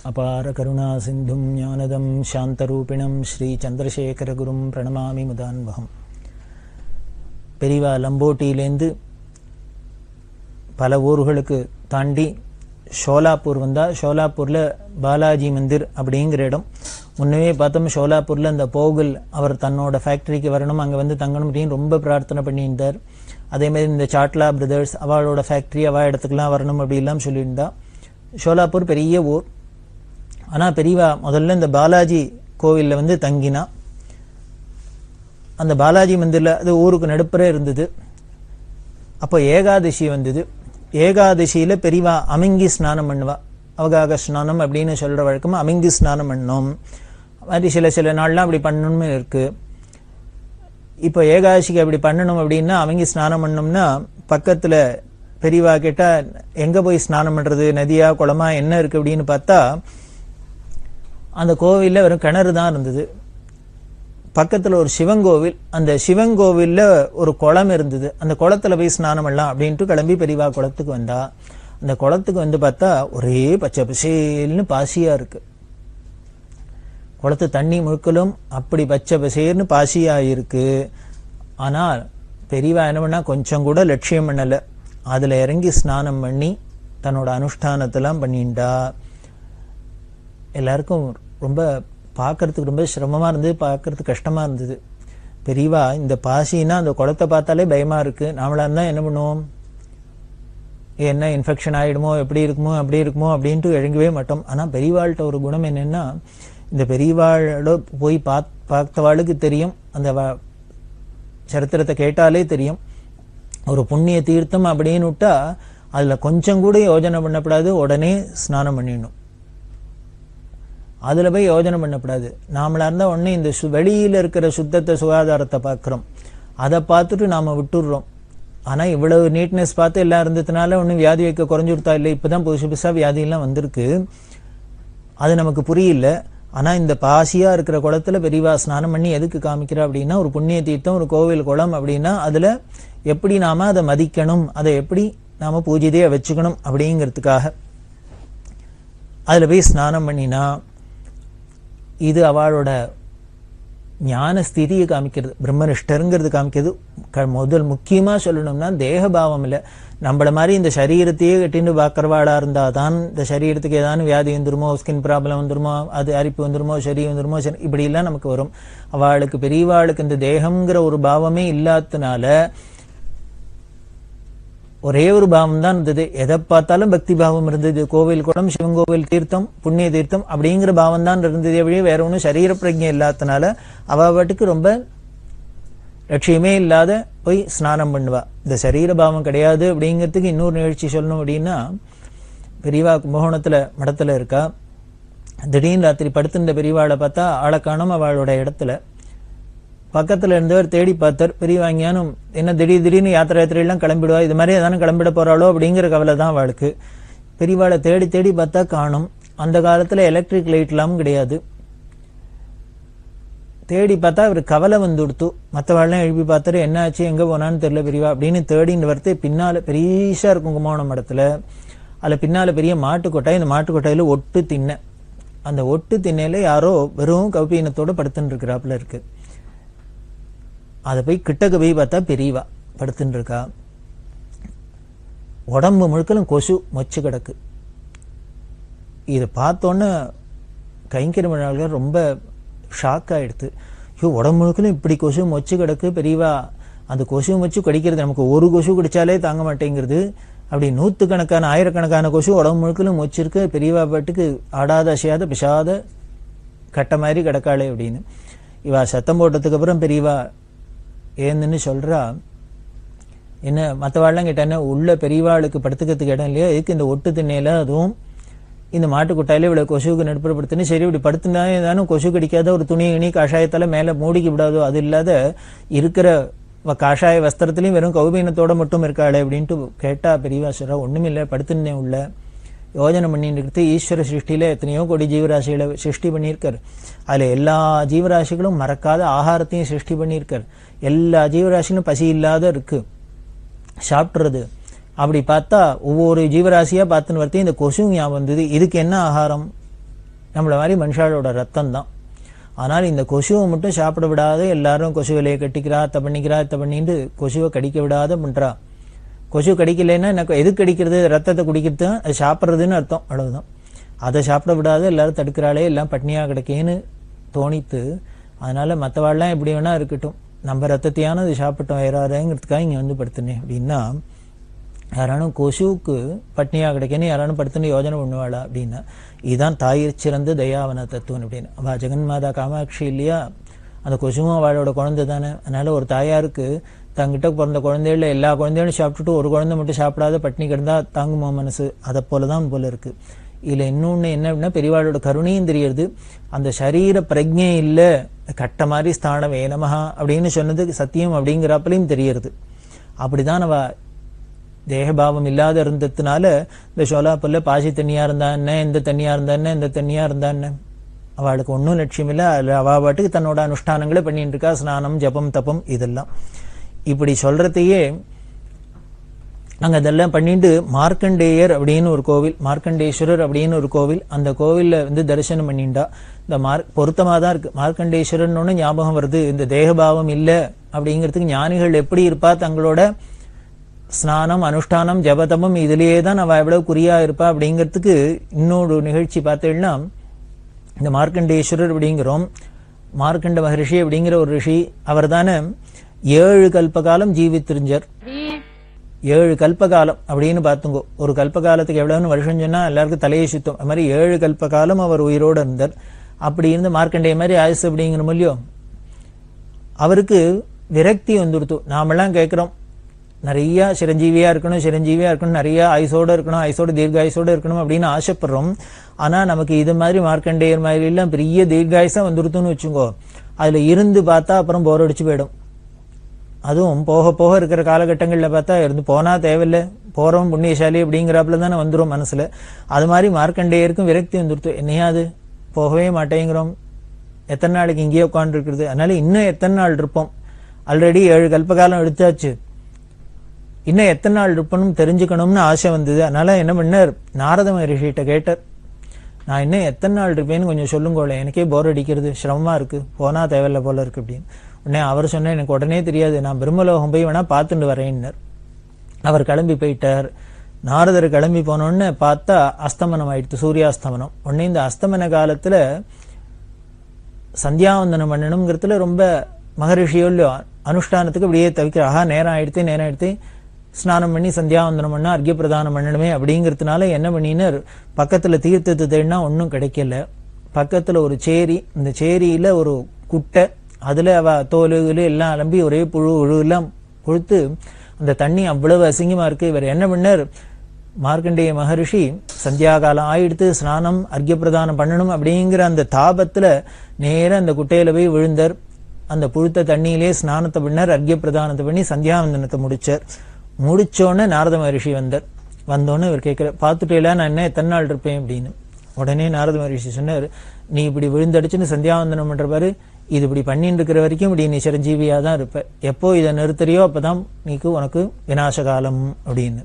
அபார கருணா சிந்தும் ஞானதம் சாந்தரூபிணம் ஸ்ரீ சந்திரசேகரகுரும் பிரணமாமி முதான்வகம். பெரியவா லம்போட்டியிலேருந்து பல ஊர்களுக்கு தாண்டி ஷோலாப்பூர் வந்தால், ஷோலாப்பூரில் பாலாஜி மந்திர் அப்படிங்கிற இடம். முன்னவே பார்த்தோம், ஷோலாப்பூரில் அந்த போகல் அவர் தன்னோட ஃபேக்ட்ரிக்கு வரணும், அங்கே வந்து தங்கணும் அப்படின்னு ரொம்ப பிரார்த்தனை பண்ணியிருந்தார். அதேமாதிரி இந்த சாட்லா பிரதர்ஸ் அவளோட ஃபேக்ட்ரி அவள் இடத்துக்குலாம் வரணும் அப்படிலாம் சொல்லியிருந்தா. ஷோலாப்பூர் பெரிய ஊர். ஆனால் பெரியவா முதல்ல இந்த பாலாஜி கோவிலில் வந்து தங்கினா. அந்த பாலாஜி மந்திரில் அது ஊருக்கு நடுப்புற இருந்தது. அப்போ ஏகாதசி வந்தது. ஏகாதசியில் பெரியவா அமிங்கி ஸ்நானம் பண்ணுவா. அவகாக ஸ்நானம் அப்படின்னு சொல்கிற வழக்கமாக அமிங்கி ஸ்நானம் பண்ணணும். மாதிரி சில நாள்லாம் அப்படி பண்ணணும்னு இருக்குது. இப்போ ஏகாதசிக்கு அப்படி பண்ணணும் அப்படின்னா, அமிங்கி ஸ்நானம் பண்ணோம்னா பக்கத்தில் பெரியவா கேட்டால் எங்கே போய் ஸ்நானம் பண்ணுறது, நதியா குளமா என்ன இருக்குது அப்படின்னு பார்த்தா, அந்த கோவிலில் வெறும் கிணறு தான் இருந்தது. பக்கத்தில் ஒரு சிவங்கோவில், அந்த சிவங்கோவிலில் ஒரு குளம் இருந்தது. அந்த குளத்தில் போய் ஸ்நானம் பண்ணலாம் அப்படின்ட்டு கிளம்பி பெரியவா குளத்துக்கு வந்தா. அந்த குளத்துக்கு வந்து பார்த்தா ஒரே பச்சை பசேல்னு பாசியாக இருக்குது. குளத்து தண்ணி முழுக்கலும் அப்படி பச்சை பசேர்னு பாசியாக இருக்குது. ஆனால் பெரியவா என்ன பண்ணால் கொஞ்சம் கூட லட்சியம் பண்ணலை. அதில் இறங்கி ஸ்நானம் பண்ணி தன்னோட அனுஷ்டானத்தெல்லாம் பண்ணிண்டா. எல்லாருக்கும் ரொம்ப பார்க்கறதுக்கு ரொம்ப சிரமமாக இருந்தது, பார்க்கறதுக்கு கஷ்டமாக இருந்தது. பெரியவா இந்த பாசின்னா அந்த குளத்தை பார்த்தாலே பயமாக இருக்குது. நாமளாக இருந்தால் என்ன பண்ணுவோம், என்ன இன்ஃபெக்ஷன் ஆகிடுமோ, எப்படி இருக்குமோ அப்படி இருக்குமோ அப்படின்ட்டு இறங்கவே மாட்டோம். ஆனால் பெரியவாள்கிட்ட ஒரு குணம் என்னென்னா, இந்த பெரியவாளோட போய் பார்த்தவாளுக்கு தெரியும், அந்த சரித்திரத்தை கேட்டாலே தெரியும். ஒரு புண்ணிய தீர்த்தம் அப்படின்னு விட்டா அதில் கொஞ்சம் கூட யோஜனை பண்ணப்படாது, உடனே ஸ்நானம் பண்ணிடணும். அதில் போய் யோஜனை பண்ணப்படாது. நாமளாக இருந்தால் உடனே இந்த வெளியில் இருக்கிற சுத்தத்தை சுகாதாரத்தை பார்க்குறோம், அதை பார்த்துட்டு நாம் விட்டுடுறோம். ஆனால் இவ்வளவு நீட்னஸ் பார்த்து எல்லாம் இருந்ததுனால ஒன்றும் வியாதி வைக்க குறைஞ்சி கொடுத்தா இல்லை. இப்போ தான் புதுசாக வியாதியெல்லாம் வந்திருக்கு, அது நமக்கு புரியல. ஆனால் இந்த பாசியாக இருக்கிற குளத்தில் பெரியவா ஸ்நானம் பண்ணி எதுக்கு காமிக்கிறா அப்படின்னா, ஒரு புண்ணிய தீர்த்தம், ஒரு கோவில் குளம் அப்படின்னா அதில் எப்படி நாம் அதை மதிக்கணும், அதை எப்படி நாம் பூஜையாக வச்சுக்கணும் அப்படிங்கிறதுக்காக அதில் போய் ஸ்நானம் பண்ணினா இது அவளோட ஞான ஸ்திதியை காமிக்கிறது, பிரம்மனிஷ்டருங்கிறது காமிக்கிறது. முதல் முக்கியமாக சொல்லணும்னா தேகபாவம் இல்லை. நம்மள மாதிரி இந்த சரீரத்தையே கட்டின்னு பார்க்குறவாளாக இருந்தால் தான் இந்த சரீரத்துக்கு ஏதாவது வியாதி வந்துருமோ, ஸ்கின் ப்ராப்ளம் வந்துருமோ, அது அரிப்பு வந்துருமோ, சரி வந்துருமோ, இப்படிலாம் நமக்கு வரும். அவளுக்கு பெரியவாளுக்கு இந்த தேகம்ங்கிற ஒரு பாவமே இல்லாததுனால ஒரே ஒரு பாவம் தான் இருந்தது. எதை பார்த்தாலும் பக்தி பாவம் இருந்தது. கோவில் குளம், சிவங்கோவில் தீர்த்தம், புண்ணிய தீர்த்தம் அப்படிங்கிற பாவம் தான் இருந்தது. அப்படியே வேற ஒன்றும் சரீர பிரஜை இல்லாததுனால அவ பாட்டுக்கு ரொம்ப லட்சியமே இல்லாத போய் ஸ்நானம் பண்ணுவா. இந்த சரீர பாவம் கிடையாது அப்படிங்கிறதுக்கு இன்னொரு நிகழ்ச்சி சொல்லணும் அப்படின்னா, பெரியவா கும்பகோணத்தில் மடத்தில் இருக்கா. திடீர்னு ராத்திரி படுத்துட்ட பெரியவாளை பார்த்தா ஆளை காணோம். அவளோட இடத்துல பக்கத்தில் இருந்தவர் தேடி பார்த்தார். பெரியவாங்கியானும் என்ன திடீர்னு யாத்திரையெல்லாம் கிளம்பிடுவா, இது மாதிரி எதானு கிளம்பிட போகிறாளோ அப்படிங்கிற கவலை தான் அவளுக்கு. பெரியவாளை தேடி பார்த்தா காணும். அந்த காலத்தில் எலக்ட்ரிக் லைட்லாம் கிடையாது. தேடி பார்த்தா அவர் கவலை வந்து கொடுத்து மற்றவாள்லாம் எழுப்பி பார்த்தாரு. என்ன ஆச்சு, எங்கே போனான்னு தெரியல பெரியவா அப்படின்னு தேடின்னு வரத்து. பின்னால் பெரியஷா இருக்கும் கும்பகோணம் இடத்துல. அதில் பின்னால் பெரிய மாட்டுக்கொட்டாய். இந்த மாட்டுக்கொட்டாயில் ஒட்டு திண்ணை. அந்த ஒட்டு திண்ணையில் யாரோ வெறும் கௌபீனத்தோடு படுத்துன்னு இருக்கிறாப்புல இருக்கு. அதை போய் கிட்டக்க போய் பார்த்தா பெரியவா படுத்துன்னு இருக்கா. உடம்பு முழுக்கலும் கொசு மொச்சு கிடக்கு. இதை பார்த்தோன்னே கைங்கரிமர்கள் ரொம்ப ஷாக் ஆகிடுது. ஐயோ, உடம்பு முழுக்கலும் இப்படி கொசு மொச்சு கிடக்கு, பெரியவா அந்த கொசு மொச்சு கடிக்கிறது நமக்கு ஒரு கொசு கடிச்சாலே தாங்க மாட்டேங்கிறது, அப்படி நூற்றுக்கணக்கான ஆயிரக்கணக்கான கொசு உடம்பு முழுக்கலும் மொச்சிருக்கு. பெரியவா பாட்டுக்கு ஆடாத அசையாத பிசாத கட்ட மாதிரி கிடக்காளே அப்படின்னு. இவா சத்தம் போட்டதுக்கு அப்புறம் பெரியவா ஏந்துன்னு சொல்கிறா. என்ன மற்றவாள்லாம் கேட்டானே, உள்ள பெரியவாளுக்கு படுத்துக்கிறதுக்கு இடம் இல்லையா, இதுக்கு இந்த ஒட்டு திண்ணையில் அதுவும் இந்த மாட்டுக்கொட்டாயில இவ்வளோ கொசுவுக்கு நடுப்புறப்படுத்துன்னு, சரி இப்படி படுத்துனா ஏதானும் கொசு கடிக்காத ஒரு துணி காஷாயத்தால் மேலே மூடிக்கி விடாதோ, அது இல்லாத இருக்கிற காஷாய வஸ்திரத்துலையும் வெறும் கௌபீனத்தோடு மட்டும் இருக்காளே அப்படின்ட்டு கேட்டால் பெரியவா சொல்கிறா, ஒன்றும் இல்லை, படுத்துன்னே உள்ள யோஜனை பண்ணிட்டு இருக்கிறது. ஈஸ்வர சிருஷ்டியில் எத்தனையோ கோடி ஜீவராசிகளை சிருஷ்டி பண்ணியிருக்கார். அதில் எல்லா ஜீவராசிகளும் மறக்காத ஆகாரத்தையும் சிருஷ்டி பண்ணியிருக்கார். எல்லா ஜீவராசிகளும் பசி இல்லாத இருக்குது, சாப்பிட்றது. அப்படி பார்த்தா ஒவ்வொரு ஜீவராசியாக பார்த்துன்னு வரத்தையும் இந்த கொசு ஞாபகம் வந்தது. இதுக்கு என்ன ஆகாரம் நம்மள மாதிரி மனுஷாலோட ரத்தம் தான். ஆனால் இந்த கொசுவை மட்டும் சாப்பிட விடாத எல்லாரும் கொசு விலையை கட்டிக்கிறா, அத்தை பண்ணிக்கிறா, இத்தை பண்ணிட்டு கொசுவை கடிக்க விடாத பண்றா. கொசு கடிக்கலைன்னா எனக்கு எது கடிக்கிறது? ரத்தத்தை குடிக்கிறது, அது சாப்பிட்றதுன்னு அர்த்தம், அவ்வளவுதான். அதை சாப்பிட விடாத எல்லாரும் தடுக்கிறாளே, எல்லாம் பட்னியா கிடைக்கேன்னு தோணித்து. அதனால மற்றவாள்லாம் எப்படி வேணா இருக்கட்டும், நம்ம ரத்தத்தையான அது சாப்பிட்டோம் ஏறாதுங்கிறதுக்காக இங்கே வந்து படுத்துனேன் அப்படின்னா, யாரானும் கொசுவுக்கு பட்னியாக கிடைக்கணும் யாரானும் படுத்துன்னு யோஜனை பண்ணுவாளா அப்படின்னா, இதுதான் தாயிற் சிறந்த தயாவன தத்துவம் அப்படின்னு. அவள் ஜெகன்மாதா காமாட்சி இல்லையா, அந்த கொசுவும் அவளோட குழந்தை தானே. அதனால ஒரு தாயாருக்கு தங்கிட்ட பிறந்த குழந்தைகள எல்லா குழந்தைகளும் சாப்பிட்டுட்டு ஒரு குழந்தை மட்டும் சாப்பிடாத பட்னி கிடந்தா தாங்குமா மனசு? அதை போலதான் போல இருக்கு. இதுல இன்னொன்னு என்ன அப்படின்னா, பெரியவாளோட கருணையும் தெரியுது. அந்த சரீர பிரஜை இல்ல, கட்ட மாதிரி ஸ்தானம் வேணமஹா அப்படின்னு சொன்னது சத்தியம் அப்படிங்கிறப்பலையும் தெரியுது. அப்படிதான் அவ தேகபாவம் இல்லாத இருந்ததுனால இந்த சோலாப்பல்ல பாசி தண்ணியா இருந்தா என்ன, இந்த தண்ணியா இருந்தா என்ன, இந்த தண்ணியா இருந்தா என்ன, அவளுக்கு ஒன்றும் லட்சியம் இல்லை. அவ பாட்டுக்கு தன்னோட அனுஷ்டானங்களை பண்ணிட்டு இருக்கா, ஸ்நானம் ஜபம் தபம் இதெல்லாம். இப்படி சொல்றதையே அங்க அதெல்லாம் பண்ணிட்டு மார்க்கண்டேயர் அப்படின்னு ஒரு கோவில், மார்க்கண்டேஸ்வரர் அப்படின்னு ஒரு கோவில், அந்த கோவில்ல வந்து தரிசனம் பண்ணிண்டா. இந்த பொருத்தமா தான் இருக்கு. மார்க்கண்டேஸ்வரன் ஒன்று ஞாபகம் வருது. இந்த தேகபாவம் இல்லை அப்படிங்கிறதுக்கு ஞானிகள் எப்படி இருப்பா, தங்களோட ஸ்நானம் அனுஷ்டானம் ஜபதபம் இதுலேயே தான் அவ எவ்வளவு குறியா இருப்பா அப்படிங்கிறதுக்கு இன்னொரு நிகழ்ச்சி பார்த்தீங்கன்னா, இந்த மார்க்கண்டேஸ்வரர் அப்படிங்கிறோம், மார்க்கண்ட மகரிஷி அப்படிங்கிற ஒரு ரிஷி, அவர் தானே 7 கல்பகாலம் ஜீவித்திருந்தார். 7 கல்பகாலம் அப்படின்னு பார்த்துங்கோ. ஒரு கல்பகாலத்துக்கு எவ்வளவுன்னு வருஷம் சொன்னா எல்லாருக்கும் தலையை சுத்தம். அது மாதிரி 7 கல்பகாலம் அவர் உயிரோடு இருந்தார். அப்படி இருந்து மார்க்கண்டேய மாதிரி ஆயுசு அப்படிங்கிற மூலியோ அவருக்கு விரக்தி வந்துடுத்து. நாமெல்லாம் கேட்கிறோம், நிறைய சிரஞ்சீவியா இருக்கணும், சிரஞ்சீவியா இருக்கணும், நிறைய ஆயுசோடு இருக்கணும், ஆயுசோடு தீர்காயுசோடு இருக்கணும் அப்படின்னு ஆசைப்படுறோம். ஆனா நமக்கு இது மாதிரி மார்க்கண்டேயர் மாதிரி எல்லாம் பெரிய தீர்காயுசா வந்துடுத்துன்னு வச்சுங்கோ, அதுல இருந்து பார்த்தா அப்புறம் போர் அடிச்சு போயிடும். அதுவும் போக போக இருக்கிற காலகட்டங்களில் பார்த்தா இருந்து போனா தேவையில்லை, போறோம் புண்ணியசாலி அப்படிங்கிறாப்புல தானே வந்துடும் மனசுல. அது மாதிரி மார்க்கண்டேயருக்கும் விரக்தி வந்துடுத்து. என்னையாது போகவே மாட்டேங்கிறோம், எத்தனை நாளைக்கு இங்கேயே உட்காந்து இருக்கிறது, அதனால இன்னும் எத்தனை நாள் இருப்போம், ஆல்ரெடி 7 கல்பகாலம் எடுத்தாச்சு, இன்னும் எத்தனை நாள் இருப்பணும் தெரிஞ்சுக்கணும்னு ஆசை வந்தது. அதனால என்ன பண்ணார், நாரத மகரிஷிகிட்ட கேட்டார், நான் இன்னும் எத்தனை நாள் இருப்பேன்னு கொஞ்சம் சொல்லுங்கோளே, எனக்கே போர் அடிக்கிறது, சிரமமா இருக்கு, போனா தேவையில்லை போல இருக்கு அப்படின்னு. உடனே அவர் சொன்ன, எனக்கு உடனே தெரியாது, நான் பிரம்மலோகம் போய் வேணா பார்த்துட்டு வரேன்னார். அவர் கிளம்பி போயிட்டார். நாரதர் கிளம்பி போனோன்னு பார்த்தா அஸ்தமனம் ஆயிடுத்து, சூரியாஸ்தமனம். உடனே இந்த அஸ்தமன காலத்துல சந்தியாவந்தனம் பண்ணணுங்கிறதுல ரொம்ப மகரிஷியோ இல்லையோ அனுஷ்டானத்துக்கு அப்படியே தவிக்கிற, ஆஹா நேரம் ஆயிடுத்து ஸ்நானம் பண்ணி சந்தியாவந்தனம் பண்ணா அர்க்கிய பிரதானம் பண்ணணுமே அப்படிங்கிறதுனால என்ன பண்ணினார், பக்கத்துல தீர்த்தத்தை தேடினா ஒன்றும் கிடைக்கல. பக்கத்துல ஒரு சேரி, இந்த சேரியில ஒரு குட்டை, அதுல அவ தோலுகளு எல்லாம் அலம்பி ஒரே புழு எல்லாம் கொடுத்து அந்த தண்ணி அவ்வளவு அசிங்கமா இருக்கு. இவர் என்ன பண்ணார், மார்க்கண்டேய மகரிஷி சந்தியா காலம் ஆயிடுத்து, ஸ்நானம் அர்க்கிய பிரதானம் பண்ணணும் அப்படிங்கிற அந்த தாபத்துல நேரம் அந்த குட்டையில போய் விழுந்தார். அந்த புழுத்த தண்ணியிலே ஸ்நானத்தை பண்ணார், அர்க்கிய பிரதானத்தை பண்ணி சந்தியாவந்தனத்தை முடிச்சார். முடிச்சோடனே நாரத மகரிஷி வந்தார். வந்தோன்னு இவர் கேட்கிற, பார்த்துட்டேல நான் என்ன எத்தனை நாள் இருப்பேன் அப்படின்னு. உடனே நாரத மகரிஷி சொன்னார், நீ இப்படி விழுந்தடிச்சுன்னு சந்தியாவந்தனம் பண்ற பாரு, இது இப்படி பண்ணிட்டு இருக்கிற வரைக்கும் இப்படி நீ சிரஞ்சீவியா தான் இருப்ப, எப்போ இதை நிறுத்துறியோ அப்பதான் நீக்கு உனக்கு விநாசகாலம் அப்படின்னு.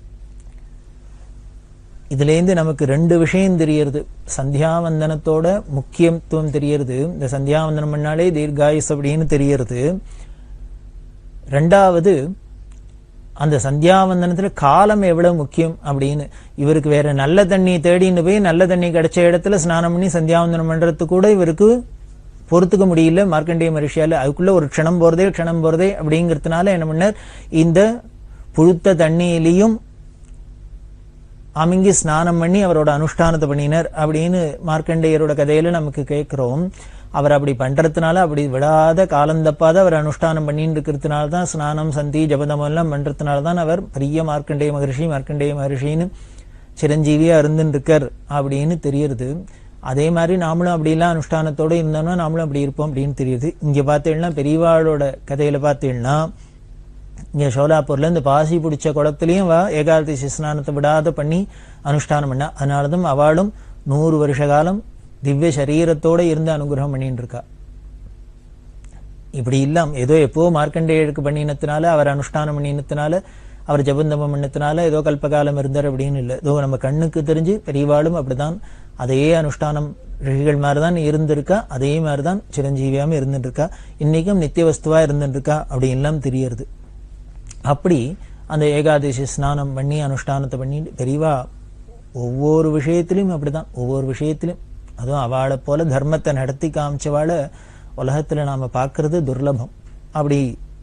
இதுல இருந்து நமக்கு 2 விஷயம் தெரியறது. சந்தியாவந்தனத்தோட முக்கியத்துவம் தெரியறது, இந்த சந்தியாவந்தனம் பண்ணாலே தீர்காயுஸ் அப்படின்னு தெரியறது. 2வது, அந்த சந்தியாவந்தனத்துல காலம் எவ்வளவு முக்கியம் அப்படின்னு. இவருக்கு வேற நல்ல தண்ணி தேடின்னு போய் நல்ல தண்ணி கிடைச்ச இடத்துல ஸ்நானம் பண்ணி சந்தியாவந்தனம் பண்றது கூட இவருக்கு பொறுத்துக்க முடியல மார்க்கண்டேய மகரிஷியால. அதுக்குள்ள ஒரு க்ஷணம் போறதே அப்படிங்கிறதுனால என்ன பண்ணார், இந்த புழுத்த தண்ணியிலையும் அமிங்கி ஸ்நானம் பண்ணி அவரோட அனுஷ்டானத்தை பண்ணினார் அப்படின்னு மார்க்கண்டேயரோட கதையில நமக்கு கேட்கிறோம். அவர் அப்படி பண்றதுனால, அப்படி விடாத காலந்தப்பாத அவர் அனுஷ்டானம் பண்ணிட்டு இருக்கிறதுனால தான், ஸ்நானம் சந்தி ஜபதம் எல்லாம் பண்றதுனால தான் அவர் பெரிய மார்க்கண்டேய மகரிஷின்னு சிரஞ்சீவியா இருந்துட்டு இருக்கார் அப்படின்னு தெரியுது. அதே மாதிரி நாமளும் அப்படிலாம் அனுஷ்டானத்தோட இருந்தோம்னா நாமளும் அப்படி இருப்போம் அப்படின்னு தெரியுது. இங்க பார்த்தீங்கன்னா பெரியவாளோட கதையில பார்த்தீங்கன்னா, இங்க சோலாப்பூர்ல இந்த பாசி பிடிச்ச குளத்திலையும் ஏகாதசி ஸ்நானத்தை விடாத பண்ணி அனுஷ்டானம் பண்ணா. அதனாலதான் அவளும் 100 வருஷ காலம் திவ்ய சரீரத்தோட இருந்து அனுகிரகம் பண்ணிட்டு இருக்கா. இப்படி இல்லாம ஏதோ எப்போ மார்க்கண்டேயருக்கு பண்ணினத்தினால, அவர் அனுஷ்டானம் பண்ணினத்தினால அவர் ஜபந்தமம் பண்ணத்தினால ஏதோ கல்பகாலம் இருந்தார் அப்படின்னு இல்லை. ஏதோ நம்ம கண்ணுக்கு தெரிஞ்சு பெரியவாளும் அப்படிதான் அதே அனுஷ்டானம் ரிஷிகள் மாதிரிதான் இருந்திருக்கா, அதே மாதிரிதான் சிரஞ்சீவியாம இருந்துட்டு இருக்கா, இன்னைக்கும் நித்திய வஸ்துவா இருந்துட்டு இருக்கா அப்படின்லாம் தெரியறது. அப்படி அந்த ஏகாதசி ஸ்நானம் பண்ணி அனுஷ்டானத்தை பண்ணி பெரியவா ஒவ்வொரு விஷயத்திலும் அப்படிதான், ஒவ்வொரு விஷயத்திலும் அதுவும் அவளை போல தர்மத்தை நடத்தி காமிச்சவாளை உலகத்துல நாம பார்க்கறது துர்லபம். அப்படி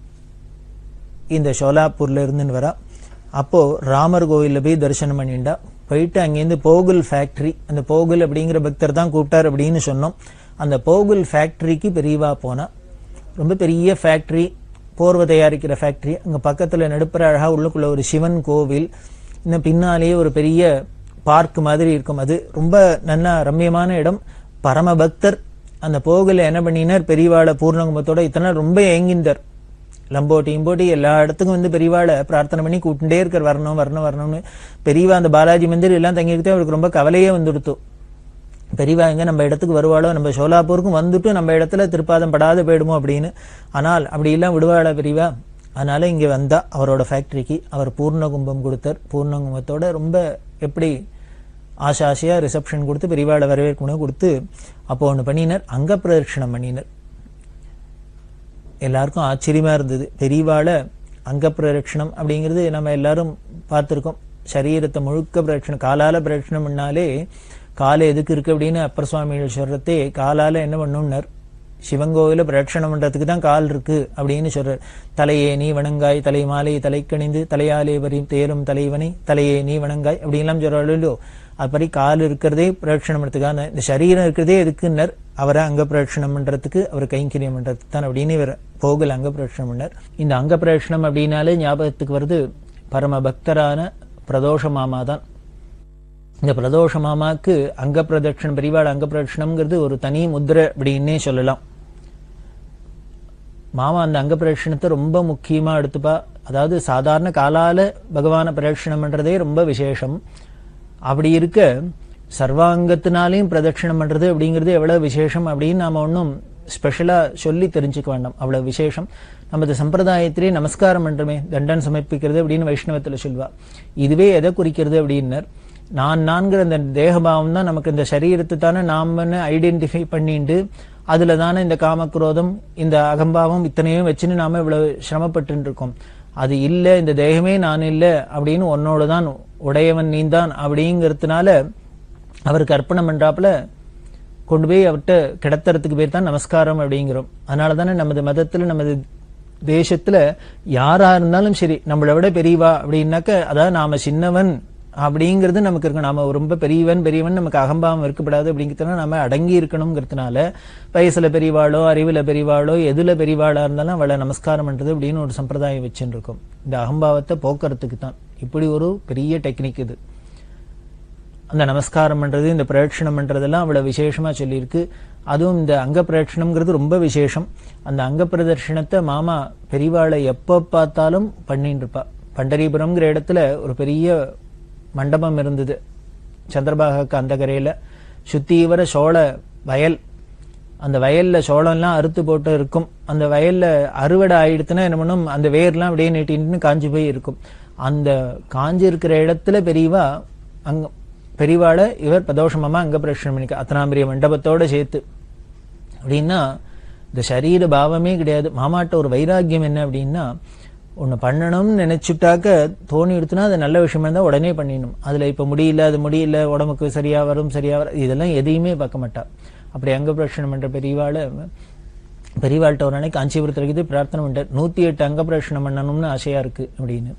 இந்த ஷோலாப்பூர்ல இருந்துன்னு வரா. அப்போ ராமர் கோவில்ல போய் தரிசனம் பண்ணிண்டா. போயிட்டு அங்கேருந்து போகுல் ஃபேக்டரி, அந்த போகுல் அப்படிங்கிற பக்தர் தான் கூப்பிட்டார் அப்படின்னு சொன்னோம். அந்த போகுல் ஃபேக்டரிக்கு பெரியவா போனா. ரொம்ப பெரிய ஃபேக்டரி, போர்வை தயாரிக்கிற ஃபேக்டரி. அங்க பக்கத்துல நடுப்புற அழகா உள்ளுக்குள்ள ஒரு சிவன் கோவில், இன்னும் பின்னாலேயே ஒரு பெரிய பார்க் மாதிரி இருக்கும். அது ரொம்ப நல்ல ரம்யமான இடம். பரமபக்தர் அந்த போகுல என்ன பண்ணினார், பெரியவாளை பூர்ணகும்பத்தோட இத்தனை ரொம்ப ஏங்கிந்தார். லம்போட்டி இம்போட்டி எல்லா இடத்துக்கும் வந்து பெரியவாளை பிரார்த்தனை பண்ணி கூட்டுட்டே இருக்கார், வரணும் வரணும் வரணும்னு. பெரியவா அந்த பாலாஜி மந்திர் எல்லாம் தங்கிக்கிட்டே அவருக்கு ரொம்ப கவலையே வந்துடுத்து. பெரியவா எங்க நம்ம இடத்துக்கு வருவாளோ, நம்ம சோலாப்பூருக்கும் வந்துட்டு நம்ம இடத்துல திருப்பாதம் படாத போயிடுமோ அப்படின்னு. ஆனால் அப்படி எல்லாம் விடுவாளா பெரியவா? அதனால இங்க வந்தா அவரோட ஃபேக்டரிக்கு. அவர் பூர்ணகும்பம் கொடுத்தார். பூர்ணகும்பத்தோட ரொம்ப எப்படி ஆசாசியா ரிசப்ஷன் கொடுத்து பெரியவாளை வரவேற்கணும் கொடுத்து அப்போ ஒண்ணு பண்ணினர், அங்க பிரதட்சணம் பண்ணினர். எல்லாருக்கும் ஆச்சரியமா இருந்தது. பெரியவாளை அங்க பிரதட்சணம் அப்படிங்கிறது நம்ம எல்லாரும் பார்த்திருக்கோம். சரீரத்தை முழுக்க பிரதட்சணம், காலால பிரதட்சணம் பண்ணாலே காலை எதுக்கு இருக்கு அப்படின்னு அப்பர் சுவாமிகள் சொல்றதே, காலால என்ன பண்ணும்னர், சிவங்கோவில பிரதட்சணம் பண்றதுக்கு தான் கால் இருக்கு அப்படின்னு சொல்றார். தலையே நீ வணங்காய், தலை மாலை தலைக்கணிந்து தலையாலே வரையும் தேரும் தலைவனை தலையே நீ வணங்காய் அப்படின்லாம் சொல்றாளோ. அப்படி கால் இருக்கிறதே பிரதட்சணம் பண்றதுக்கான, இந்த சரீரம் இருக்கிறதே எதுக்குன்னர், அவரை அங்க பிரதட்சணம் பண்றதுக்கு, அவர் கைங்கரியம் பண்றதுக்கு தான் அப்படின்னு இவர் போகல அங்க பிரதட்சணம் பண்ணார். இந்த அங்க பிரதட்சணம் அப்படின்னாலே ஞாபகத்துக்கு வருது பரம பக்தரான பிரதோஷ மாமா தான். இந்த பிரதோஷ மாமாக்கு அங்க பிரதட்சணம், பெரியவாள் அங்க பிரதட்சணம்ங்கிறது ஒரு தனி முத்திரை அப்படின்னே சொல்லலாம். மாமா அந்த அங்க பிரதட்சணத்தை ரொம்ப முக்கியமா எடுத்துப்பா. அதாவது சாதாரண காலால பகவான பிரதட்சணம் பண்றதே ரொம்ப விசேஷம். அப்படி இருக்க சர்வாங்கத்தினாலையும் பிரதட்சணம் பண்றது அப்படிங்கிறது எவ்வளவு விசேஷம் அப்படின்னு நாம ஒன்றும் ஸ்பெஷலா சொல்லி தெரிஞ்சுக்க வேண்டாம், அவ்வளவு விசேஷம். நமது சம்பிரதாயத்திலே நமஸ்காரம் பண்றமே, தண்டன் சமர்ப்பிக்கிறது அப்படின்னு வைஷ்ணவத்துல சொல்வா. இதுவே எதை குறிக்கிறது அப்படின்னர், நான்கிற அந்த தேகபாவம் தான் நமக்கு இந்த சரீரத்தை தானே நாம ஐடென்டிஃபை பண்ணிட்டு அதுல தானே இந்த காமக்ரோதம் இந்த அகம்பாவம் இத்தனையும் வச்சுன்னு நாம இவ்வளவு சிரமப்பட்டு இருக்கோம். அது இல்ல, இந்த தேகமே நான் இல்ல அப்படின்னு உன்னோட தான் உடையவன் நீந்தான் அப்படிங்கிறதுனால அவருக்கு அர்ப்பணம் பண்றாப்புல கொண்டு போய் அவர்கிட்ட கிடத்துறதுக்கு பேர் தான் நமஸ்காரம் அப்படிங்கிறோம். அதனால தானே நமது மதத்துல நமது தேசத்துல யாரா இருந்தாலும் சரி நம்மளை விட பெரியவா அப்படின்னாக்க, அதாவது நாம சின்னவன் அப்படிங்கிறது நமக்கு இருக்கு. நாம ரொம்ப பெரியவன் நமக்கு அகம்பாவம் இருக்கப்படாது அப்படிங்கிறதுனால நாம அடங்கி இருக்கணுங்கிறதுனால வயசுல பெரியவாளோ அறிவுல பெரியவாளோ எதுல பெரியவாளா இருந்தாலும் அவளை நமஸ்காரம் பண்றது அப்படின்னு ஒரு சம்பிரதாயம் வச்சுட்டு இருக்கோம். இந்த அகம்பாவத்தை போக்குறதுக்கு தான் இப்படி ஒரு பெரிய டெக்னிக் இது. அந்த நமஸ்காரம் பண்றது, இந்த பிரதட்சணம் பண்றதெல்லாம் அவ்வளவு விசேஷமா சொல்லியிருக்கு. அதுவும் இந்த அங்க பிரதட்சணம்ங்கிறது ரொம்ப விசேஷம். அந்த அங்க பிரதட்சணத்தை மாமா பெரியவாளை எப்ப பார்த்தாலும் பண்ணிட்டு இருப்பா. பண்டரிபுரம்ங்கிற இடத்துல ஒரு பெரிய மண்டபம் இருந்தது, சந்திரபாகாக்கு அந்த கரையில. சுத்தீவர சோழ வயல், அந்த வயல்ல சோளம்லாம் அறுத்து போட்டு இருக்கும். அந்த வயல்ல அறுவடை ஆயிடுத்துன்னா என்ன பண்ணும், அந்த வேர்லாம் அப்படியே நீட்டின்னு காஞ்சி போய் இருக்கும். அந்த காஞ்சி இருக்கிற இடத்துல பெரியவா அங்க பெரியவாளை இவர் பிரதோஷமா அங்க பிரதட்சணம் பண்ணிக்க, அத்தனாம்பிரிய மண்டபத்தோட சேர்த்து. அப்படின்னா இந்த சரீர பாவமே கிடையாது. மாமாட்ட ஒரு வைராக்கியம் என்ன அப்படின்னா, ஒண்ணு பண்ணணும்னு நினைச்சுட்டாக்க தோணி எடுத்துனா அது நல்ல விஷயமா இருந்தா உடனே பண்ணிடணும். அதுல இப்ப முடியல, அது முடியல, உடம்புக்கு சரியா வரும் சரியா வர, இதெல்லாம் எதையுமே பார்க்க மாட்டா. அப்படி அங்க பிரதட்சணம் பண்ற பெரியவாள்கிட்ட ஒரு நாளைக்கு காஞ்சிபுரத்துக்கு பிரார்த்தனை பண்ணிட்டார், 108 அங்க பிரதட்சணம் பண்ணணும்னு ஆசையா இருக்கு அப்படின்னு.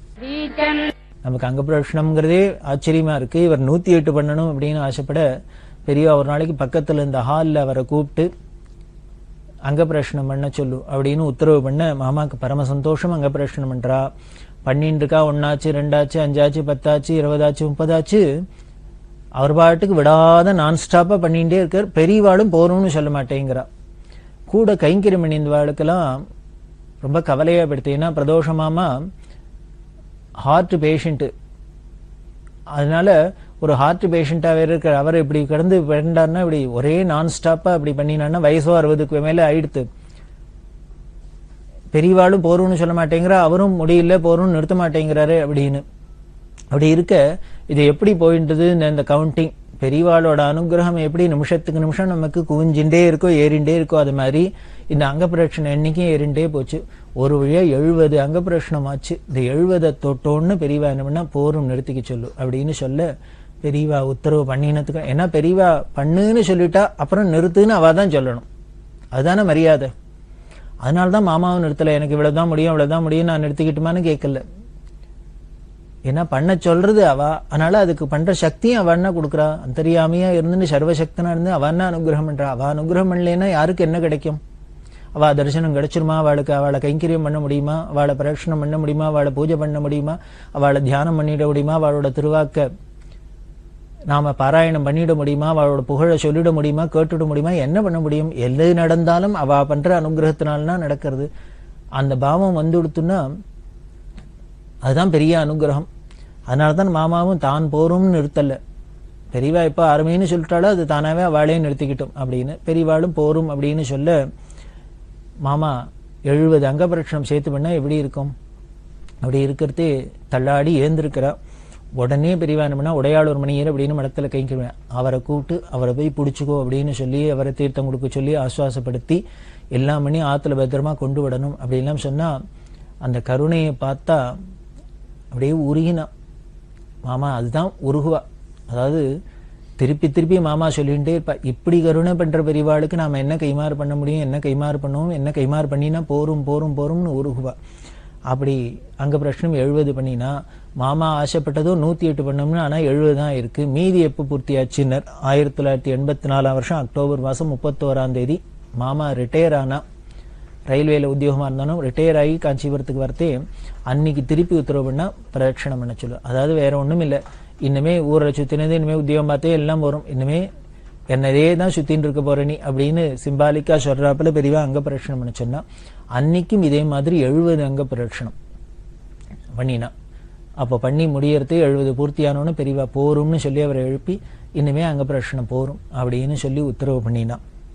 நமக்கு அங்க பிரதட்சணம்ங்கிறதே ஆச்சரியமா இருக்கு, இவர் 108 பண்ணணும் அப்படின்னு ஆசைப்பட பெரியவா ஒரு நாளைக்கு பக்கத்துல இந்த ஹால்ல அவரை கூப்பிட்டு அங்க பிரதட்சணம் பண்ண சொல்லு அப்படின்னு உத்தரவு பண்ண, மாமாக்கு பரம சந்தோஷம். அங்க பிரதட்சணம் பண்றா, பண்ணிட்டு இருக்கா. 1 ஆச்சு, 2 ஆச்சு, 5 ஆச்சு, 10 ஆச்சு, 20 ஆச்சு, 30 ஆச்சு. அவர் பாட்டுக்கு விடாத நான் ஸ்டாப்பா பண்ணிட்டே இருக்கார். பெரியவாளும் போறோம்னு சொல்ல மாட்டேங்கிறா. கூட கைங்கரியம் பண்ணிந்தவாளுக்கெல்லாம் ரொம்ப கவலையா படுத்து. ஏன்னா பிரதோஷமாமா ஹார்ட் பேஷண்ட், அதனால ஒரு ஹார்ட் பேஷண்டா வேற இருக்க அவர் இப்படி கிடந்து வேண்டாருன்னா இப்படி ஒரே நான் ஸ்டாப்பா இப்படி பண்ணினான்னா வயசோ 60க்கு மேல ஆயிடுத்து. பெரியவாளும் போரும்னு சொல்ல மாட்டேங்கிறா, அவரும் முடியல போரும்னு நிறுத்த மாட்டேங்கிறாரு அப்படின்னு. அப்படி இருக்க இது எப்படி போயின்றது இந்த கவுண்டிங்? பெரியவாளோட அனுகிரகம் எப்படி நிமிஷத்துக்கு நிமிஷம் நமக்கு குவிஞ்சின்றே இருக்கோ, ஏறிண்டே இருக்கோ, அது மாதிரி இந்த அங்கப்பிரதட்சணம் எண்ணிக்கையும் ஏறிண்டே போச்சு. ஒரு வழியா 70 அங்கப்பிரதட்சணம் ஆச்சு. இந்த 70 தொட்டோன்னு பெரியவா என்ன பண்ணா, போரும் நிறுத்திக்க சொல்லு அப்படின்னு சொல்ல பெரியவா உத்தரவு பண்ணினதுக்கு, ஏன்னா பெரியவா பண்ணுன்னு சொல்லிட்டா அப்புறம் நிறுத்துன்னு அவ தான் சொல்லணும், அதுதானே மரியாதை. அதனால்தான் மாமாவும் நிறுத்தல. எனக்கு இவ்வளவுதான் முடியும் இவ்வளவுதான் முடியும் நான் நிறுத்திக்கிட்டுமான்னு கேட்கல. ஏன்னா பண்ண சொல்றது அவ, அதனால அதுக்கு பண்ற சக்தியும் அவ என்ன கொடுக்குறா. அந்தரியாமையா இருந்து சர்வசக்தனா இருந்து அவ என்ன அனுகிரகம் பண்றா. அவ அனுகிரகம் பண்ணலன்னா யாருக்கு என்ன கிடைக்கும்? அவ தரிசனம் கிடைச்சிருமா? அவளுக்கு அவளை கைங்கரியம் பண்ண முடியுமா? அவளை பிரதட்சணம் பண்ண முடியுமா? அவளை பூஜை பண்ண முடியுமா? அவளை தியானம் பண்ணிட முடியுமா? அவளோட திருவாக்க நாம பாராயணம் பண்ணிட முடியுமா? அவளோட புகழை சொல்லிட முடியுமா? கேட்டுட முடியுமா? என்ன பண்ண முடியும்? எது நடந்தாலும் அவ பண்ற அனுகிரகத்தினால்னா நடக்கிறது. அந்த பாவம் வந்து கொடுத்துன்னா அதுதான் பெரிய அனுகிரகம். அதனால்தான் மாமாவும் தான் போரும்னு நிறுத்தல. பெரியவா இப்ப அருமைன்னு சொல்லிட்டாலும் அது தானாவே அவளே நிறுத்திக்கிட்டோம் அப்படின்னு. பெரியவாளும் போரும் அப்படின்னு சொல்ல மாமா 70 அங்கப்பிரதட்சணம் சேர்த்து பண்ணா எப்படி இருக்கும்? அப்படி இருக்கிறதே தள்ளாடி ஏந்திருக்கிறா. உடனே பெரியவா என்ன பண்ணா, உடையாளூர் மணியர் அப்படின்னு மடத்துல கைக்குவேன், அவரை கூப்பிட்டு அவரை போய் பிடிச்சிக்கோ அப்படின்னு சொல்லி அவரை தீர்த்தம் கொடுக்க சொல்லி ஆசுவாசப்படுத்தி எல்லாம் பண்ணி ஆத்துல பத்திரமா கொண்டு விடணும் அப்படின்லாம் சொன்னா, அந்த கருணையை பார்த்தா அப்படியே உருகினா மாமா. அதுதான் உருகுவா. அதாவது திருப்பி திருப்பி மாமா சொல்லிகிட்டே இருப்பா, இப்படி கருணை பண்ற பெரியவாளுக்கு நாம என்ன கைமாறு பண்ண முடியும், என்ன கைமாறு பண்ணுவோம், என்ன கைமாறு பண்ணினா போரும் போரும் போரும்னு உருகுவா. அப்படி அங்க பிரச்சனை 70 பண்ணினா, மாமா ஆசைப்பட்டதோ 108 பண்ணோம்னு, ஆனா 70 தான் இருக்கு. மீதி எப்போ பூர்த்தியாச்சுன்னர் 1984 வருஷம் அக்டோபர் மாசம் 31ஆம் தேதி மாமா ரிட்டையர் ஆனா. ரயில்வேல உத்தியோகமா இருந்தாலும் ரிட்டையர் ஆகி காஞ்சிபுரத்துக்கு வரத்தே அன்னைக்கு திருப்பி உத்தரவு பண்ணா பிரதட்சணம் பண்ண சொல்லு. அதாவது வேற ஒண்ணும் இல்லை, இன்னுமே ஊரை சுத்தினது இனிமே உத்தியோகம் பார்த்தே எல்லாம் வரும், இனிமே என்னதே தான் சுத்தின்னு இருக்க போற நீ அப்படின்னு சிம்பாலிக்கா சொல்றாப்புல பெரியவா அங்க பிரதட்சணம் பண்ண சொன்னா. அன்னைக்கும் இதே மாதிரி 70 அங்க பிரதட்சணம் பண்ணினா. அப்ப பண்ணி முடியறது 70 பூர்த்தியானோன்னு பெரியவா போரும்னு சொல்லி அவரை எழுப்பி இனிமே அங்க பிரதட்சணம் போரும் அப்படின்னு சொல்லி உத்தரவு பண்ணினா.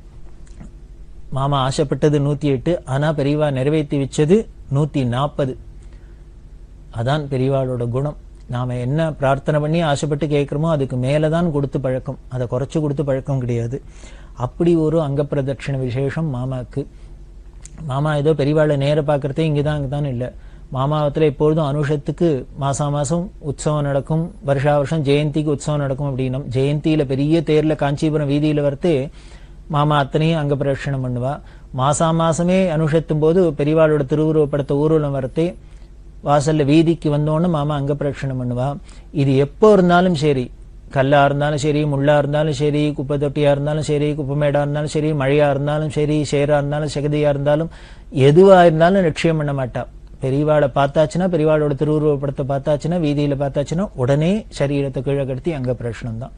மாமா ஆசைப்பட்டது 108, ஆனா பெரியவா நிறைவேற்றி வச்சது 140. அதான் பெரியவாளோட குணம். நாம என்ன பிரார்த்தனை பண்ணி ஆசைப்பட்டு கேட்கிறோமோ அதுக்கு மேலதான் கொடுத்து பழக்கம், அதை குறைச்சு கொடுத்து பழக்கம் கிடையாது. அப்படி ஒரு அங்க பிரதட்சண விசேஷம் மாமாக்கு. மாமா ஏதோ பெரியவாளை நேர பார்க்கறதே இங்கதான் அங்கதான் இல்லை. மாமாவத்துல எப்பொழுதும் அனுஷத்துக்கு மாசம் மாசம் உற்சவம் நடக்கும், வருஷா வருஷம் ஜெயந்திக்கு உற்சவம் நடக்கும். அப்படின்னா ஜெயந்தியில பெரிய தேர்ல காஞ்சிபுரம் வீதியில வரத்தே மாமா அத்தனையும் அங்க பிரதட்சணம் பண்ணுவா. மாசமே அனுஷத்தும் போது பெரியவாளோட திருவுருவப்படத்த ஊர்வலம் வரத்தே வாசல்ல வீதிக்கு வந்தோன்னு மாமா அங்க பிரதட்சணம் பண்ணுவா. இது எப்போ இருந்தாலும் சரி, கல்லா இருந்தாலும் சரி, முள்ளா இருந்தாலும் சரி, குப்பை தொட்டியா இருந்தாலும் சரி, குப்பைமேடா இருந்தாலும் சரி, மழையா இருந்தாலும் சரி, சேரா இருந்தாலும் செகதியா இருந்தாலும் எதுவா இருந்தாலும் நிச்சயம் பண்ண மாட்டா. பெரியவாளை பார்த்தாச்சுன்னா, பெரியவாளோட திருவுருவப்படத்தை பார்த்தாச்சுன்னா, வீதியில பார்த்தாச்சுன்னா உடனே சரீரத்தை கீழே கடுத்தி அங்க பிரதட்சணம் தான்.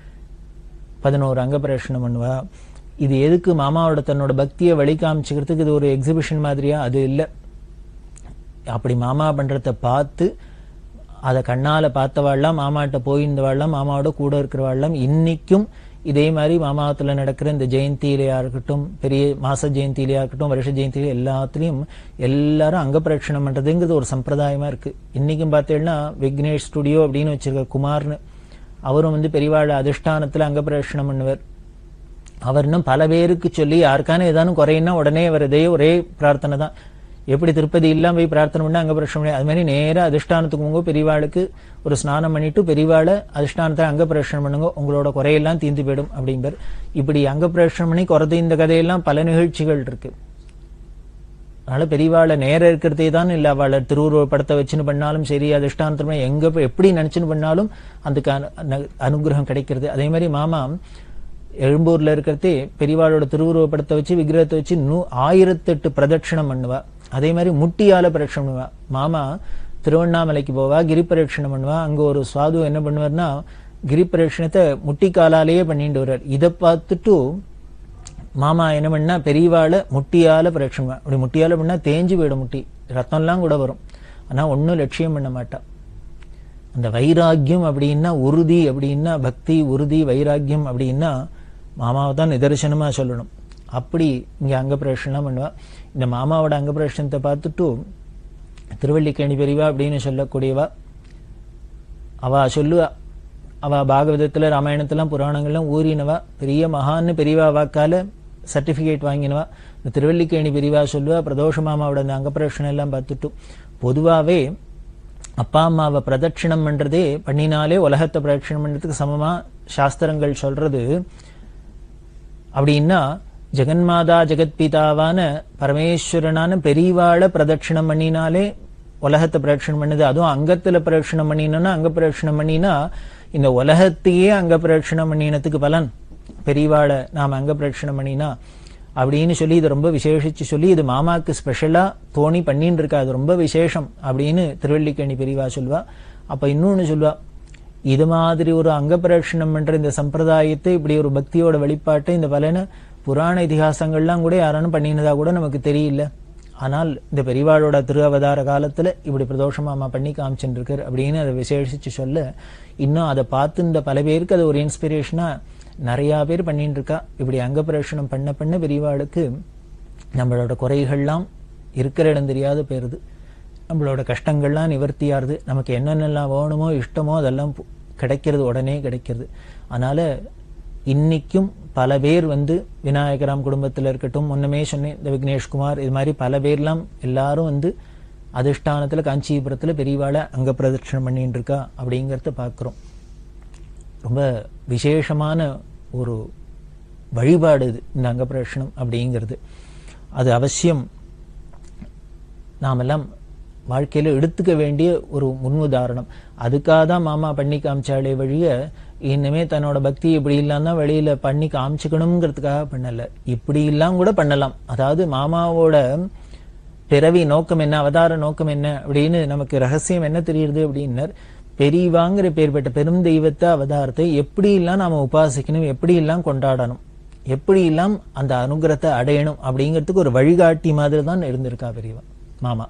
11 அங்க பிரதட்சணம் பண்ணுவா. இது எதுக்கு? மாமாவோட தன்னோட பக்தியை வழி காமிச்சுக்கிறதுக்கு இது ஒரு எக்ஸிபிஷன் மாதிரியா? அது இல்லை. அப்படி மாமா பண்றத பார்த்து அதை கண்ணால பார்த்தவாழ்லாம், மாமாட்ட போயிருந்தவாழ்லாம், மாமாவோட கூட இருக்கிறவாழ்லாம் இன்னைக்கும் இதே மாதிரி மாமாவத்துல நடக்கிற இந்த ஜெயந்தியிலையா இருக்கட்டும், பெரிய மாச ஜெயந்தியிலையா இருக்கட்டும், வருஷ ஜெயந்தியில எல்லாத்துலயும் எல்லாரும் அங்க பிரதட்சணம் பண்றதுங்கிறது ஒரு சம்பிரதாயமா இருக்கு. இன்னைக்கும் பார்த்தீங்கன்னா விக்னேஷ் ஸ்டுடியோ அப்படின்னு வச்சிருக்க குமார்னு, அவரும் பெரியவாழ அதிஷ்டானத்துல அங்க பிரதட்சணம் பண்ணுவார். அவர் இன்னும் பல பேருக்கு சொல்லி யாருக்கான ஏதானும் குறையினா உடனே அவரதே ஒரே பிரார்த்தனை தான். எப்படி திருப்பதி இல்லாம போய் பிரார்த்தனை பண்ணா அங்க பிரதட்சணம் பண்ணி, அது மாதிரி நேரா அதிஷ்டானத்துக்கு போங்க, பெரியவாளுக்கு ஒரு ஸ்நானம் பண்ணிட்டு பெரியவாளை அதிஷ்டானத்தை அங்க பிரதட்சணம் பண்ணுங்க, உங்களோட குறையெல்லாம் தீர்ந்து போயிடும் அப்படிம்பார். இப்படி அங்க பிரதட்சணம் பண்ணி குறைந்த இந்த கதையெல்லாம் பல நிகழ்ச்சிகள் இருக்கு. அதனால பெரியவாளை நேரம் இருக்கிறதே தான் இல்லை, அவளை திருவுருவப்படத்தை வச்சுன்னு பண்ணாலும் சரி, அதிஷ்டானத்துல எங்க எப்படி நினைச்சுன்னு பண்ணாலும் அதுக்கு அனுகிரகம் கிடைக்கிறது. அதே மாதிரி மாமா எழும்பூர்ல இருக்கிறதே பெரியவாளோட திருவுருவப்படத்தை வச்சு விக்கிரகத்தை வச்சு 1008 பிரதட்சணம் பண்ணுவா. அதே மாதிரி முட்டியால பிரதட்சணம் பண்ணுவா. மாமா திருவண்ணாமலைக்கு போவா, கிரி பிரதட்சணம் பண்ணுவா. அங்க ஒரு சாது என்ன பண்ணுவார்னா கிரி பிரதட்சணத்தை முட்டி காலாலேயே பண்ணிட்டு வர்றார். இதை பார்த்துட்டு மாமா என்ன பண்ணா பெரியவாளை முட்டியால பிரதட்சணம். அப்படி முட்டியால பண்ணா தேஞ்சு போயிடும், முட்டி ரத்தம்லாம் கூட வரும். ஆனா ஒன்னும் லட்சியம் பண்ண மாட்டா. அந்த வைராக்கியம் அப்படின்னா, உறுதி அப்படின்னா, பக்தி உறுதி வைராக்கியம் அப்படின்னா மாமாவை தான் நிதர்சனமா சொல்லணும். அப்படி இங்க அங்க பிரதட்சணம் பண்ணுவா. இந்த மாமாவோட அங்க பிரதட்சணத்தை பார்த்துட்டு திருவல்லிக்கேணி பெரியவா அப்படின்னு சொல்லக்கூடியவா அவ சொல்லுவா. அவ பாகவதத்துல ராமாயணத்தெல்லாம் புராணங்கள்லாம் ஊறினவா, பெரிய மகான்னு பெரியவா வாக்கால சர்டிபிகேட் வாங்கினவா. இந்த திருவல்லிக்கேணி பெரியவா சொல்லுவா, பிரதோஷ மாமாவோட அந்த அங்க பிரதட்சணம் எல்லாம் பார்த்துட்டு பொதுவாவே அப்பா அம்மாவை பிரதட்சிணம் பண்றதே பண்ணினாலே உலகத்தை பிரதட்சிணம் பண்றதுக்கு சமமா சாஸ்திரங்கள் சொல்றது. அப்படின்னா ஜெகன்மாதா ஜெகத்பிதாவான பரமேஸ்வரனான பெரியவாளை பிரதட்சிணம் பண்ணினாலே உலகத்தை பிரதட்சிணம் பண்ணுது. அதுவும் அங்கத்துல பிரதட்சிணம் பண்ணினோம்னா, அங்க பிரதட்சிணம் பண்ணினா இந்த உலகத்தையே அங்க பிரதட்சிணம் பண்ணினதுக்கு பலன். பெரியவாளை நாம அங்க பிரதட்சிணம் பண்ணினா அப்படின்னு சொல்லி இது ரொம்ப விசேஷிச்சு சொல்லி இது மாமாக்கு ஸ்பெஷலா தோணி பண்ணின்னு இருக்கா, அது ரொம்ப விசேஷம் அப்படின்னு திருவல்லிக்கேணி பெரியவா சொல்லுவா. அப்ப இன்னொன்னு சொல்லுவா, இது மாதிரி ஒரு அங்க பிரதட்சணம் பண்ற இந்த சம்பிரதாயத்தை, இப்படி ஒரு பக்தியோட வெளிப்பாட்டை, இந்த பலனை புராண இதிகாசங்கள்லாம் கூட யாரானும் பண்ணினதா கூட நமக்கு தெரியல. ஆனால் இந்த பெரியவாளோட திரு அவதார காலத்துல இப்படி பிரதோஷமாமா பண்ணி காமிச்சுட்டு இருக்காரு அப்படின்னு அதை விசேஷிச்சு சொல்ல, இன்னும் அதை பார்த்து இந்த பல பேருக்கு அது ஒரு இன்ஸ்பிரேஷனா நிறைய பேர் பண்ணிட்டு இருக்கா. இப்படி அங்க பிரதட்சணம் பண்ண பண்ண பெரியவாளுக்கு நம்மளோட குறைகள்லாம் இருக்கிற இடம் தெரியாத போயிருது, நம்மளோட கஷ்டங்கள்லாம் நிவர்த்தியாருது, நமக்கு என்னென்னலாம் வேணுமோ இஷ்டமோ அதெல்லாம் கிடைக்கிறது, உடனே கிடைக்கிறது. அதனால இன்னைக்கும் பல பேர் விநாயகராம் குடும்பத்தில் இருக்கட்டும், முன்னமே சொன்னேன் இந்த விக்னேஷ்குமார், இது மாதிரி பல பேர்லாம் எல்லாரும் அதிஷ்டானத்துல காஞ்சிபுரத்துல பெரியவாளை அங்க பிரதட்சணம் பண்ணிட்டு இருக்கா அப்படிங்கிறத பார்க்கிறோம். ரொம்ப விசேஷமான ஒரு வழிபாடு இது இந்த அங்க பிரதட்சணம் அப்படிங்கிறது. அது அவசியம் நாமெல்லாம் வாழ்க்கையில எடுத்துக்க வேண்டிய ஒரு முன்னுதாரணம். அதுக்காக தான் மாமா பண்ணி காமிச்சாலே வழிய இன்னுமே தன்னோட பக்தி இப்படி இல்லாம வெளியில பண்ணி காமிச்சுக்கணுங்கிறதுக்காக பண்ணல, இப்படி எல்லாம் கூட பண்ணலாம். அதாவது மாமாவோட பிறவி நோக்கம் என்ன, அவதார நோக்கம் என்ன அப்படின்னு நமக்கு ரகசியம் என்ன தெரியுது அப்படின்னா, பெரியவாங்கிற பேர் பெற்ற பெரும் தெய்வத்தை அவதாரத்தை எப்படி எல்லாம் நாம உபாசிக்கணும், எப்படி எல்லாம் கொண்டாடணும், எப்படி எல்லாம் அந்த அனுகிரகத்தை அடையணும் அப்படிங்கிறதுக்கு ஒரு வழிகாட்டி மாதிரி தான் இருந்திருக்கா பெரியவா மாமா.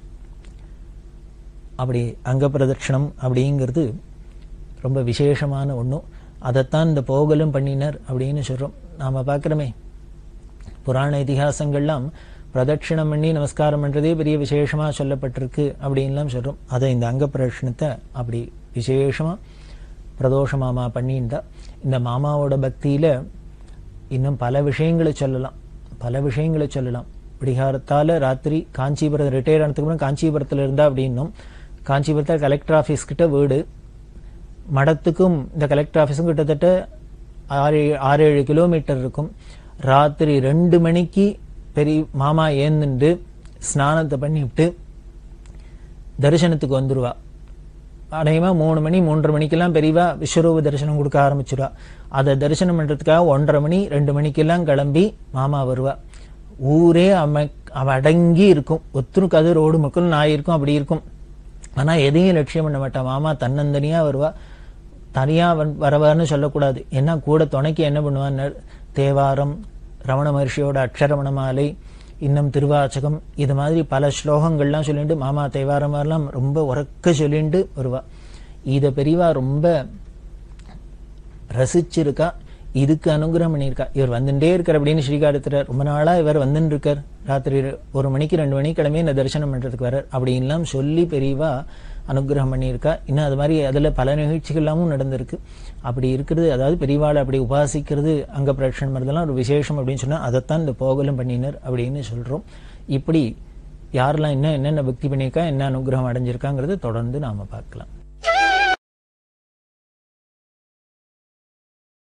அப்படி அங்க பிரதட்சணம் அப்படிங்கிறது ரொம்ப விசேஷமான ஒண்ணும். அதைத்தான் இந்த போகலும் பண்ணினர் அப்படின்னு சொல்றோம். நாம பார்க்கிறோமே புராண இதிகாசங்கள்லாம் பிரதட்சிணம் பண்ணி நமஸ்காரம் பண்றதே பெரிய விசேஷமா சொல்லப்பட்டிருக்கு அப்படின்லாம் சொல்றோம். அதை இந்த அங்க பிரதட்சணத்தை அப்படி விசேஷமா பிரதோஷ மாமா பண்ணியிருந்தா. இந்த மாமாவோட பக்தியில இன்னும் பல விஷயங்களை சொல்லலாம். விடிகாரத்தால ராத்திரி காஞ்சிபுரம் ரிட்டையர் ஆனதுக்கு அப்புறம் காஞ்சிபுரத்துல இருந்தா அப்படின்னும், காஞ்சிபுரத்தில் கலெக்டர் ஆபீஸ் கிட்ட வீடு, மடத்துக்கும் இந்த கலெக்டர் ஆபீஸும் கிட்டத்தட்ட 6-7 கிலோமீட்டர் இருக்கும். ராத்திரி 2 மணிக்கு பெரிய மாமா ஏந்துண்டு ஸ்நானத்தை பண்ணிவிட்டு தரிசனத்துக்கு வந்துருவா. அநேகமா 3 மணி 3:30 மணிக்கெல்லாம் பெரியவா விஸ்வரூப தரிசனம் கொடுக்க ஆரம்பிச்சிருவா. அதை தரிசனம் பண்றதுக்காக 1:30 மணி 2 மணிக்கெல்லாம் கிளம்பி மாமா வருவா. ஊரே அவ அடங்கி இருக்கும், ஒத்துருக்கு, அது ரோடு மக்கள் நாய் இருக்கும், அப்படி இருக்கும். ஆனா எதையும் லட்சியம் பண்ண மாட்டா. மாமா தன்னந்தனியா வருவா. தனியா வரவான்னு சொல்லக்கூடாது, ஏன்னா கூட துணைக்கு என்ன பண்ணுவான்னு தேவாரம், ரமண மகர்ஷியோட அக்ஷரமண மாலை, இன்னும் திருவாச்சகம், இது மாதிரி பல ஸ்லோகங்கள்லாம் சொல்லிட்டு மாமா தேவாரம் எல்லாம் ரொம்ப உறக்க சொல்லிட்டு வருவா. இத பெரியவா ரொம்ப ரசிச்சிருக்கா, இதுக்கு அனுகிரகம் பண்ணியிருக்கா. இவர் வந்துட்டே இருக்கார் அப்படின்னு ஸ்ரீகாரத்துல ரொம்ப நாளா இவர் வந்துட்டு இருக்கார். ராத்திரி 1 மணிக்கு 2 மணிக்கு கிளம்பி இந்த தரிசனம் பண்றதுக்கு வர்றார் அப்படின்லாம் சொல்லி பெரியவா அனுகிரகம் பண்ணியிருக்கா. இன்னும் அது மாதிரி அதுல பல நிகழ்ச்சிகள்லாமும் நடந்திருக்கு. அப்படி இருக்கிறது, அதாவது பெரியவாளை அப்படி உபாசிக்கிறது அங்க பிரதட்சணம் பண்ணுறதெல்லாம் ஒரு விசேஷம் அப்படின்னு சொன்னா அதைத்தான் இந்த போகலும் பண்ணினர் அப்படின்னு சொல்றோம். இப்படி யாரெல்லாம் இன்னும் என்னென்ன பக்தி பண்ணியிருக்கா, என்ன அனுகிரகம் அடைஞ்சிருக்காங்கிறத தொடர்ந்து நாம பார்க்கலாம்.